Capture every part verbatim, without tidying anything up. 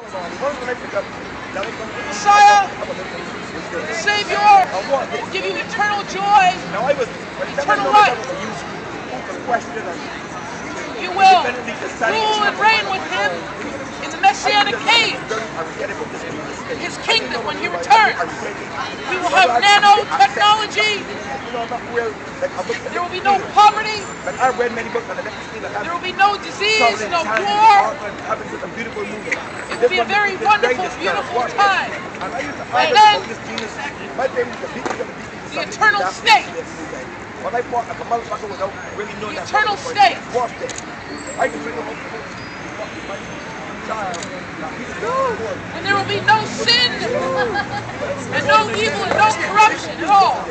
Messiah, the Savior, will give you eternal joy, eternal life. You will rule and reign with Him in the Messianic age. His kingdom, when He returns, we will have nanotechnology. There will be no poverty. There will be no disease, no war. It will be a very wonderful, beautiful time. And then, the eternal state. The eternal state. And there will be no sin, and no evil, and no corruption at all.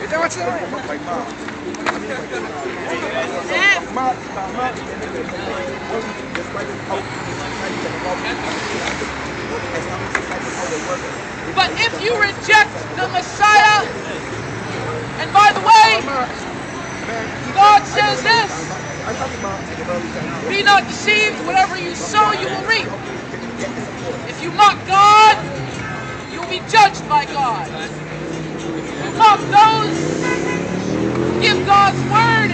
But if you reject the Messiah, and by the way, God says this, be not deceived, whatever you sow, you will reap. If you mock God, you will be judged by God. If you mock those who give God's word,